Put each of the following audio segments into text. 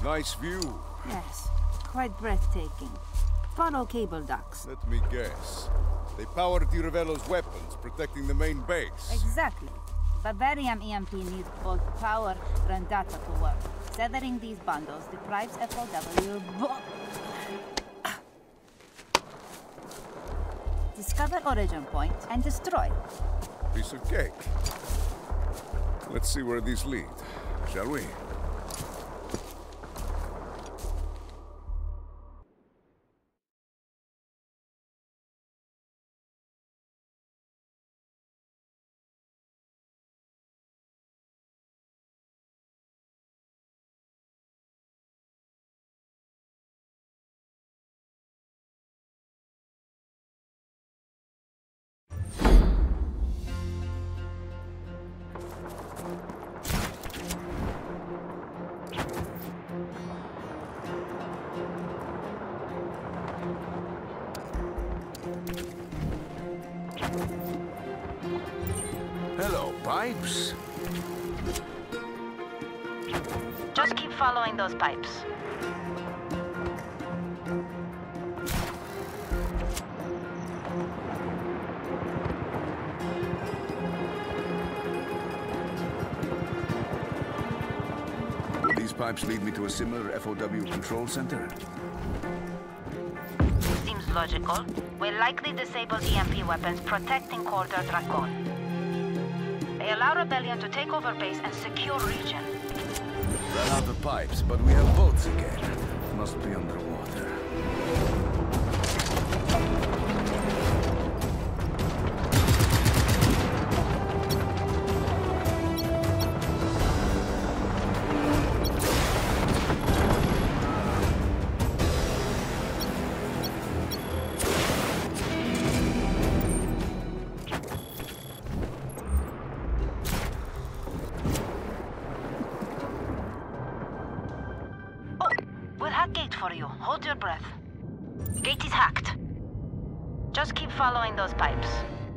Nice view. Yes, quite breathtaking. Follow cable ducts. Let me guess. They powered Di Ravello's weapons, protecting the main base. Exactly. Bavarium EMP needs both power and data to work. Severing these bundles deprives FOW. Discover origin point and destroy. Piece of cake. Let's see where these lead, shall we? Hello, pipes. Just keep following those pipes. Will these pipes lead me to a similar FOW control center? Seems logical. We'll likely disable EMP weapons protecting Corridor Dracon. They allow Rebellion to take over base and secure region. Ran out of pipes, but we have boats again. Must be underwater. Gate for you. Hold your breath. Gate is hacked. Just keep following those pipes.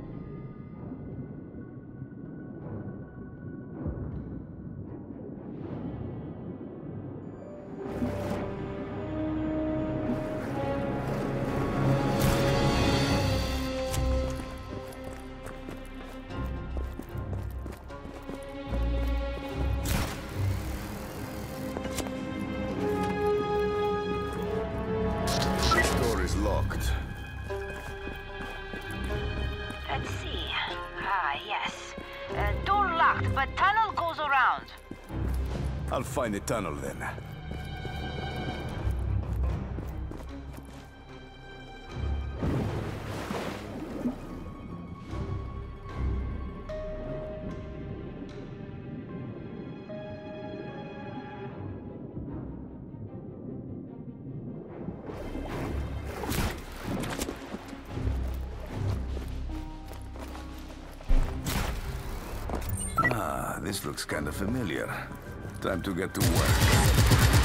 Locked. Let's see. Ah, yes. Door locked, but tunnel goes around. I'll find a tunnel then. This looks kind of familiar. Time to get to work.